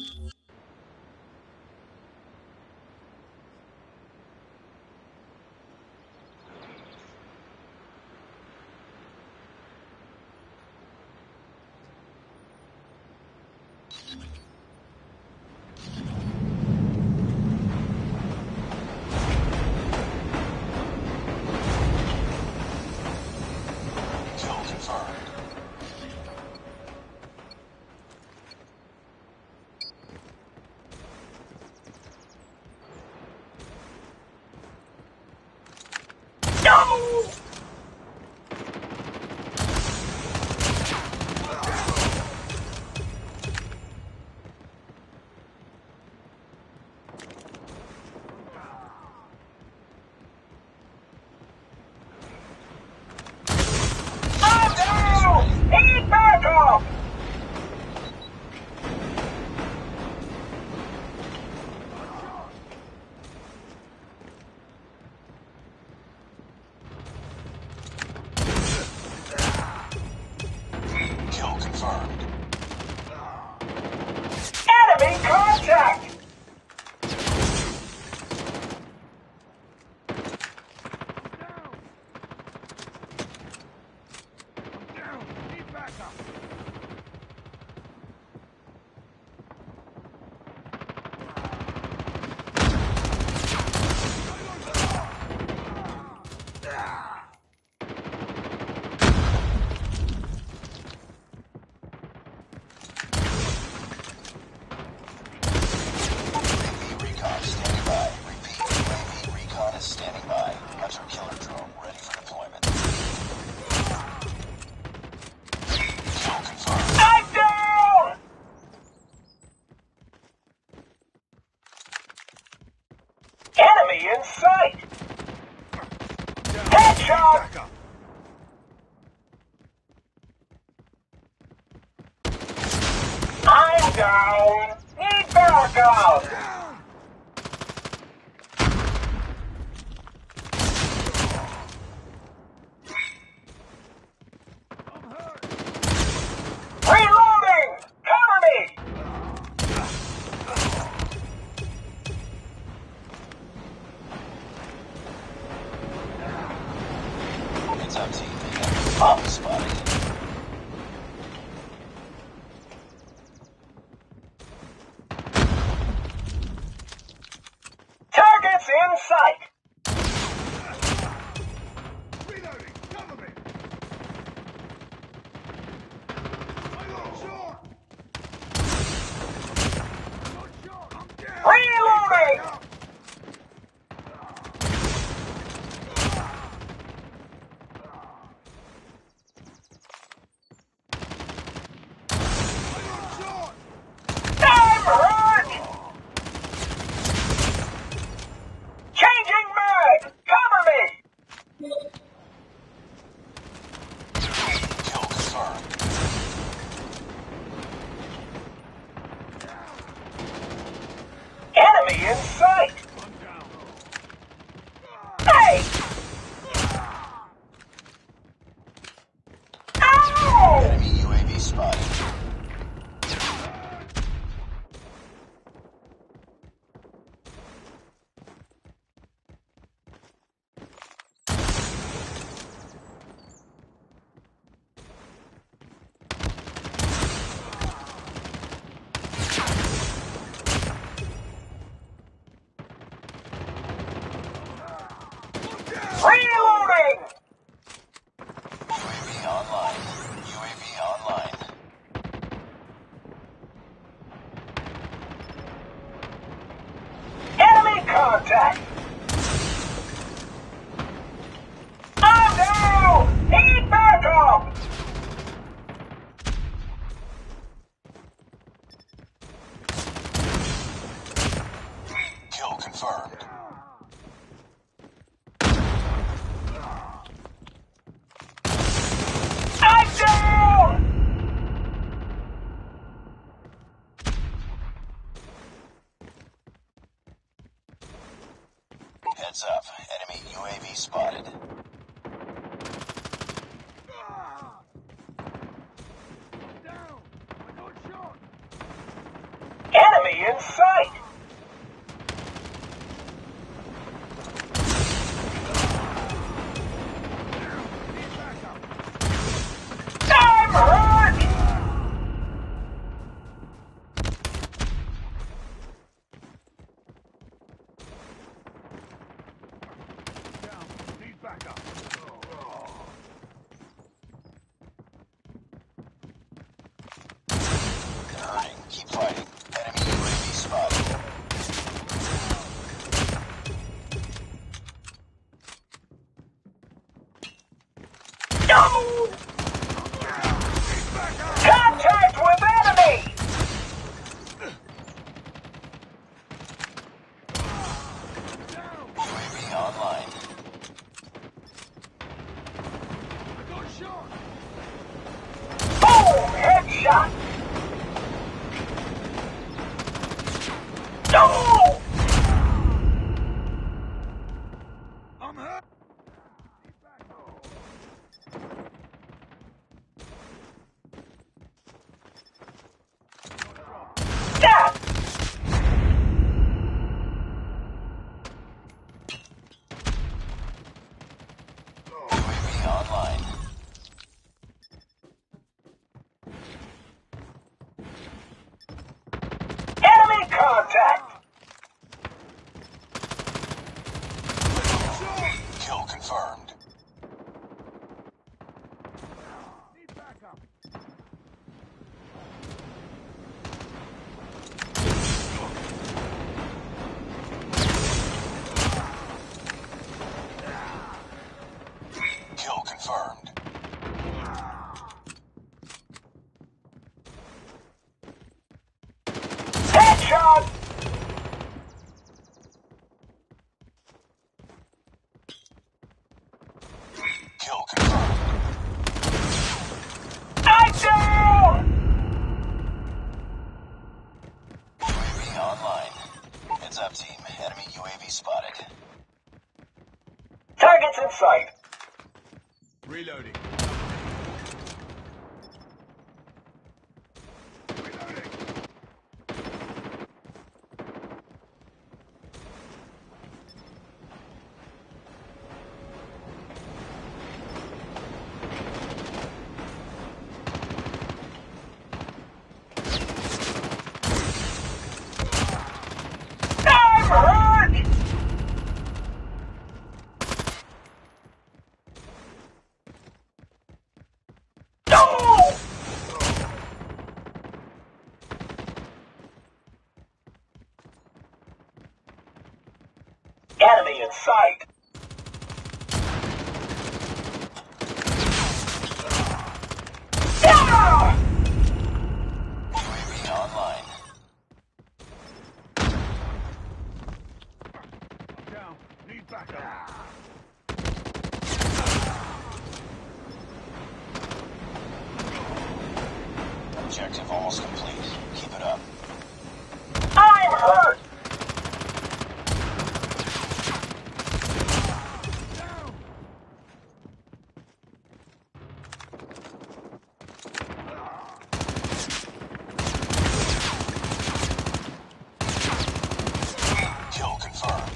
Enemy contact! Enemy in sight! Headshot! I'm down! Need backup! Reloading! Cover me! It's up to you. Bomb spotted. Targets in sight! Reloading! Cover me! Shot! I'm down! Reloading! I'm hurt! Changing mag! Cover me! Kill confirmed. Enemy in sight! Hey! Ow! Enemy UAV spotted. Reloading! UAV online. UAV online. Enemy contact! I'm down! Need backup! Kill confirmed. I'm down! Heads up. Enemy UAV spotted. Down! I got shot! Enemy in sight! I'm hurt! Down. Need backup. They're hurting. Keep fighting. Enemy UAV spotted. No! Contact with enemy! UAV online. I got shot. Boom! Headshot! No! I'm hurt. Need backup. That! UAV online. Enemy contact! Kill confirmed. Need backup. Kill confirmed. Headshot! Kill confirmed. I'm down! UAV online. Heads up, team. Enemy UAV spotted. Target's in sight. Reloading. Reloading. I'm hurt! No! Enemy in sight. Ah! UAV online. I'm down. Need backup. Objective almost complete. Keep it up. I'm hurt! Down. Kill confirmed.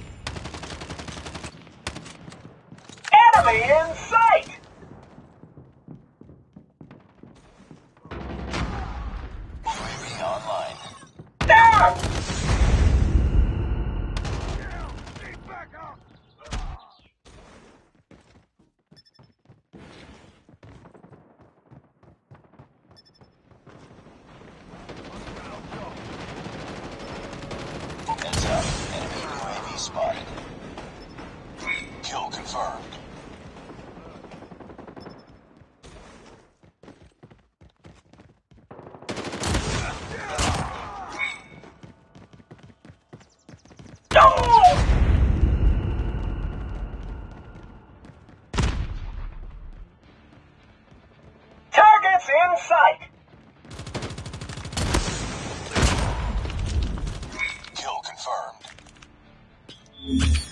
Enemy in sight! UAV online. Down! Down. Need backup. Heads up. Enemy UAV spotted. Kill confirmed. No! Target's in sight! Kill confirmed.